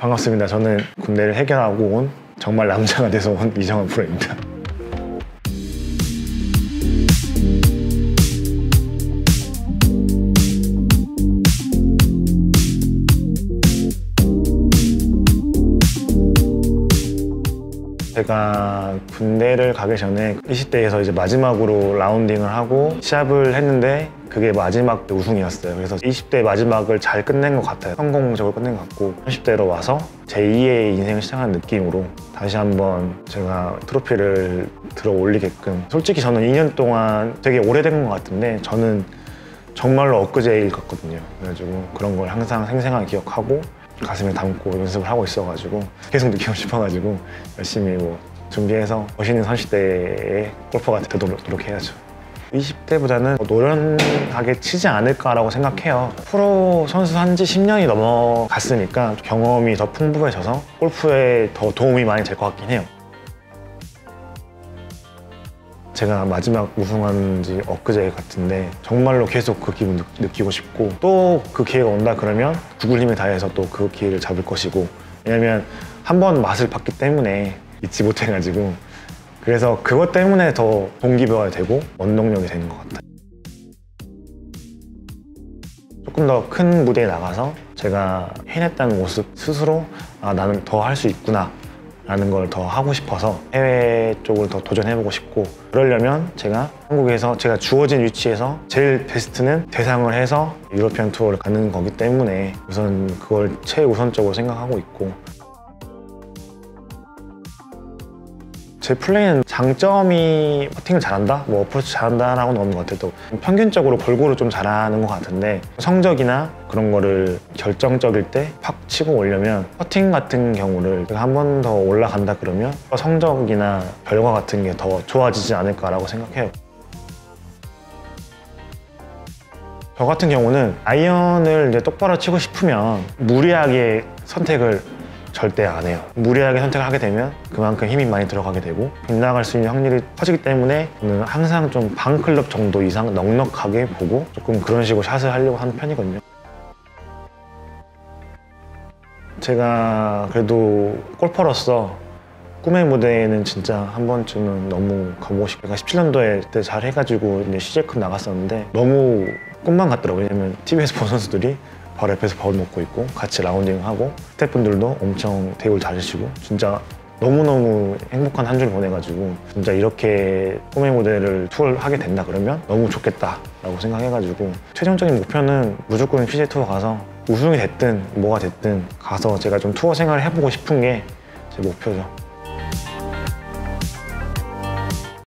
반갑습니다. 저는 군대를 해결하고 온 정말 남자가 돼서 온 이정환 프로입니다. 제가 군대를 가기 전에 20대에서 이제 마지막으로 라운딩을 하고 시합을 했는데 그게 마지막 우승이었어요. 그래서 20대 마지막을 잘 끝낸 것 같아요. 성공적으로 끝낸 것 같고 30대로 와서 제2의 인생을 시작한 느낌으로 다시 한번 제가 트로피를 들어 올리게끔, 솔직히 저는 2년 동안 되게 오래된 것 같은데 저는 정말로 엊그제 일 같거든요. 그래가지고 그런 걸 항상 생생하게 기억하고 가슴에 담고 연습을 하고 있어가지고 계속 느끼고 싶어가지고 열심히 준비해서 멋있는 30대의 골퍼가 되도록 노력해야죠. 20대보다는 노련하게 치지 않을까라고 생각해요. 프로 선수 한 지 10년이 넘어갔으니까 경험이 더 풍부해져서 골프에 더 도움이 많이 될 것 같긴 해요. 제가 마지막 우승한 지 엊그제 같은데 정말로 계속 그 기분 느끼고 싶고, 또 그 기회가 온다 그러면 죽을 힘을 다해서 또 그 기회를 잡을 것이고, 왜냐면 한 번 맛을 봤기 때문에 잊지 못해가지고, 그래서 그것 때문에 더 동기부여가 되고 원동력이 되는 것 같아요. 조금 더 큰 무대에 나가서 제가 해냈다는 모습 스스로 나는 더 할 수 있구나 라는 걸 더 하고 싶어서 해외 쪽을 더 도전해보고 싶고, 그러려면 제가 한국에서 제가 주어진 위치에서 제일 베스트는 대상을 해서 유러피안 투어를 가는 거기 때문에 우선 그걸 최우선적으로 생각하고 있고, 제 플레이는 장점이 퍼팅을 잘한다? 어프로치 잘한다? 라고는 없는 것 같아요. 또 평균적으로 골고루 좀 잘하는 것 같은데 성적이나 그런 거를 결정적일 때 팍 치고 오려면 퍼팅 같은 경우를 한 번 더 올라간다 그러면 성적이나 결과 같은 게 더 좋아지지 않을까라고 생각해요. 저 같은 경우는 아이언을 이제 똑바로 치고 싶으면 무리하게 선택을 절대 안 해요. 무리하게 선택을 하게 되면 그만큼 힘이 많이 들어가게 되고 빗나갈 수 있는 확률이 커지기 때문에 저는 항상 좀 반 클럽 정도 이상 넉넉하게 보고 조금 그런 식으로 샷을 하려고 하는 편이거든요. 제가 그래도 골퍼로서 꿈의 무대에는 진짜 한 번쯤은 너무 가보고 싶어요. 제가 17년도에 그때 잘 해가지고 이제 CJ컵 나갔었는데 너무 꿈만 같더라고요. 왜냐면 TV에서 본 선수들이 바로 옆에서 밥을 먹고 있고 같이 라운딩하고 스태프분들도 엄청 대우를 잘해주시고 진짜 너무너무 행복한 한 주를 보내가지고 진짜 이렇게 꿈의 무대를 투어를 하게 된다 그러면 너무 좋겠다라고 생각해가지고 최종적인 목표는 무조건 PGA 투어 가서 우승이 됐든 뭐가 됐든 가서 제가 좀 투어 생활을 해보고 싶은 게 제 목표죠.